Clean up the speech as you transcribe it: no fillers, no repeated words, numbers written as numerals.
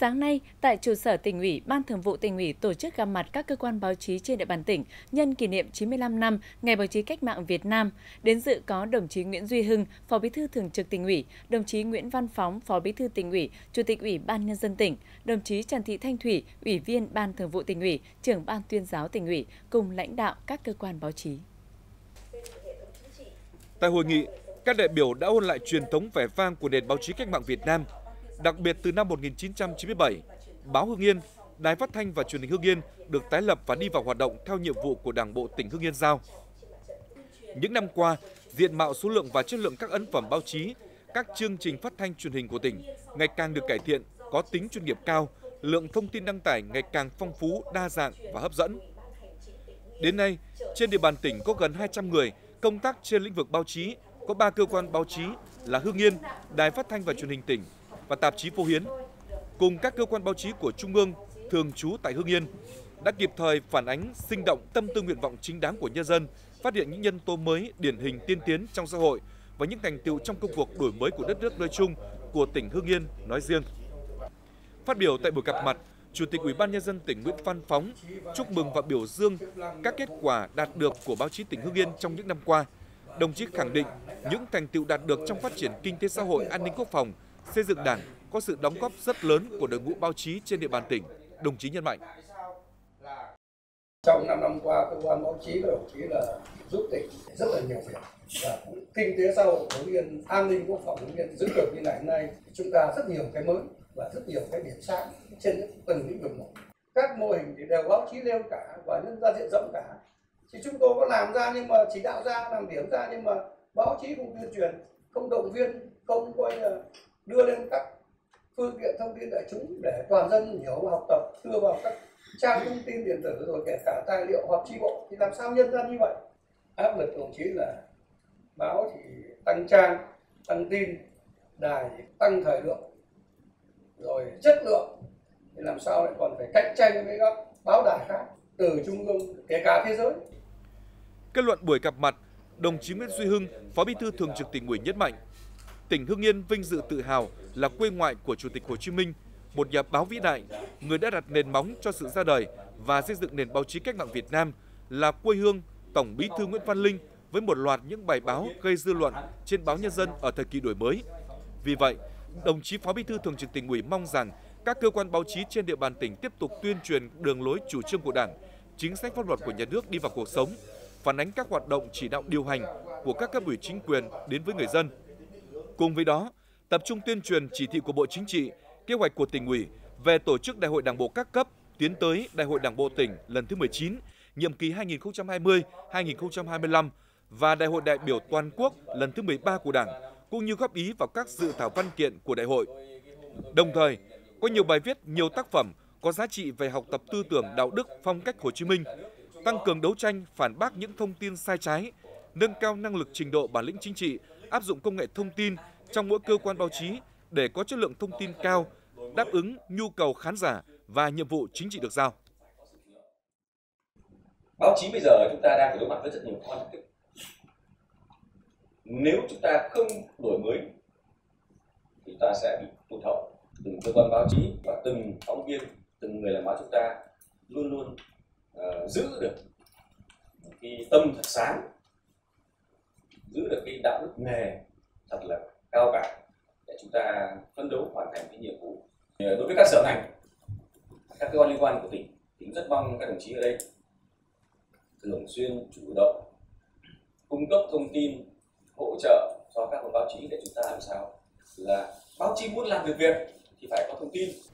Sáng nay, tại trụ sở Tỉnh ủy, Ban Thường vụ Tỉnh ủy tổ chức gặp mặt các cơ quan báo chí trên địa bàn tỉnh nhân kỷ niệm 95 năm Ngày Báo chí Cách mạng Việt Nam. Đến dự có đồng chí Nguyễn Duy Hưng, Phó Bí thư Thường trực Tỉnh ủy, đồng chí Nguyễn Văn Phóng, Phó Bí thư Tỉnh ủy, Chủ tịch Ủy ban Nhân dân tỉnh, đồng chí Trần Thị Thanh Thủy, Ủy viên Ban Thường vụ Tỉnh ủy, Trưởng Ban Tuyên giáo Tỉnh ủy cùng lãnh đạo các cơ quan báo chí. Tại hội nghị, các đại biểu đã ôn lại truyền thống vẻ vang của nền báo chí cách mạng Việt Nam. Đặc biệt từ năm 1997, báo Hưng Yên, Đài Phát thanh và Truyền hình Hưng Yên được tái lập và đi vào hoạt động theo nhiệm vụ của Đảng bộ tỉnh Hưng Yên giao. Những năm qua, diện mạo, số lượng và chất lượng các ấn phẩm báo chí, các chương trình phát thanh truyền hình của tỉnh ngày càng được cải thiện, có tính chuyên nghiệp cao, lượng thông tin đăng tải ngày càng phong phú, đa dạng và hấp dẫn. Đến nay, trên địa bàn tỉnh có gần 200 người công tác trên lĩnh vực báo chí, có 3 cơ quan báo chí là Hưng Yên, Đài Phát thanh và Truyền hình tỉnh và tạp chí Phố Hiến, cùng các cơ quan báo chí của Trung ương thường trú tại Hưng Yên, đã kịp thời phản ánh sinh động tâm tư nguyện vọng chính đáng của nhân dân, phát hiện những nhân tố mới, điển hình tiên tiến trong xã hội và những thành tựu trong công cuộc đổi mới của đất nước nói chung, của tỉnh Hưng Yên nói riêng. Phát biểu tại buổi gặp mặt, Chủ tịch Ủy ban Nhân dân tỉnh Nguyễn Văn Phóng chúc mừng và biểu dương các kết quả đạt được của báo chí tỉnh Hưng Yên trong những năm qua. Đồng chí khẳng định những thành tựu đạt được trong phát triển kinh tế xã hội, an ninh quốc phòng, xây dựng Đảng có sự đóng góp rất lớn của đội ngũ báo chí trên địa bàn tỉnh. Đồng chí nhấn mạnh. Trong 5 năm qua, cơ quan báo chí của đồng chí là giúp tỉnh rất là nhiều việc. Và kinh tế xã hội của Hưng Yên, an ninh quốc phòng Hưng Yên giữ được như ngày hôm nay, chúng ta rất nhiều cái mới và rất nhiều cái điểm sáng trên từng lĩnh vực một. Các mô hình thì đều báo chí nêu cả và nhân ra diện rộng cả. Thì chúng tôi có làm ra nhưng mà chỉ đạo ra, làm điểm ra nhưng mà báo chí không tuyên truyền, không động viên, không coi là đưa lên các phương tiện thông tin đại chúng để toàn dân hiểu học tập, đưa vào các trang thông tin điện tử rồi kể cả tài liệu họp chi bộ thì làm sao nhân dân như vậy. Áp lực đồng chí là báo thì tăng trang, tăng tin, đài thì tăng thời lượng, rồi chất lượng thì làm sao lại còn phải cạnh tranh với các báo đài khác từ trung ương kể cả thế giới. Kết luận buổi gặp mặt, đồng chí Nguyễn Duy Hưng, Phó Bí thư Thường trực Tỉnh ủy nhấn mạnh, tỉnh Hưng Yên vinh dự tự hào là quê ngoại của Chủ tịch Hồ Chí Minh, một nhà báo vĩ đại, người đã đặt nền móng cho sự ra đời và xây dựng nền báo chí cách mạng Việt Nam, là quê hương Tổng Bí thư Nguyễn Văn Linh với một loạt những bài báo gây dư luận trên báo Nhân dân ở thời kỳ đổi mới. Vì vậy, đồng chí Phó Bí thư Thường trực Tỉnh ủy mong rằng các cơ quan báo chí trên địa bàn tỉnh tiếp tục tuyên truyền đường lối chủ trương của Đảng, chính sách pháp luật của nhà nước đi vào cuộc sống, phản ánh các hoạt động chỉ đạo điều hành của các cấp ủy chính quyền đến với người dân. Cùng với đó, tập trung tuyên truyền chỉ thị của Bộ Chính trị, kế hoạch của Tỉnh ủy về tổ chức Đại hội Đảng bộ các cấp tiến tới Đại hội Đảng bộ tỉnh lần thứ 19, nhiệm kỳ 2020-2025 và Đại hội đại biểu toàn quốc lần thứ 13 của Đảng, cũng như góp ý vào các dự thảo văn kiện của đại hội. Đồng thời, có nhiều bài viết, nhiều tác phẩm có giá trị về học tập tư tưởng đạo đức phong cách Hồ Chí Minh, tăng cường đấu tranh phản bác những thông tin sai trái, nâng cao năng lực trình độ bản lĩnh chính trị, áp dụng công nghệ thông tin trong mỗi cơ quan báo chí để có chất lượng thông tin cao, đáp ứng nhu cầu khán giả và nhiệm vụ chính trị được giao. Báo chí bây giờ chúng ta đang phải đối mặt với rất nhiều khó khăn. Nếu chúng ta không đổi mới thì ta sẽ bị tụt hậu. Từng cơ quan báo chí và từng phóng viên, từng người làm báo chúng ta luôn luôn giữ được cái tâm thật sáng, giữ được cái đạo đức nghề thật là cao cả để chúng ta phấn đấu hoàn thành cái nhiệm vụ. Đối với các sở ngành, các cơ quan liên quan của tỉnh, thì rất mong các đồng chí ở đây thường xuyên chủ động cung cấp thông tin, hỗ trợ cho các báo chí để chúng ta làm sao là báo chí muốn làm được việc thì phải có thông tin.